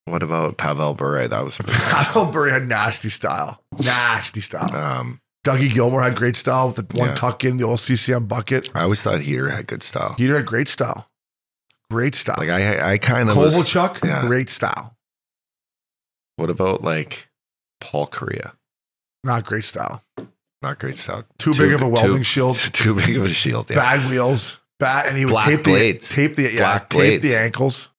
What about Pavel Bure? That was pretty nice. Pavel Bure had nasty style. Nasty style. Dougie Gilmore had great style with the one tuck in, the old CCM bucket. I always thought Heater had good style. Heater had great style. Great style. Like I kind of Kovalchuk, great style. What about like Paul Kariya? Not great style. Not great style. Too big of a welding shield. Too big of a shield. Yeah. Bad wheels. And he would Black tape blades. the ankles.